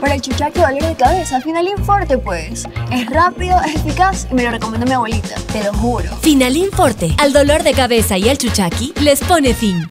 Para el chuchaqui o dolor de cabeza, Finalin Forte pues. Es rápido, es eficaz y me lo recomienda mi abuelita, te lo juro. Finalin Forte, al dolor de cabeza y al chuchaqui, les pone fin.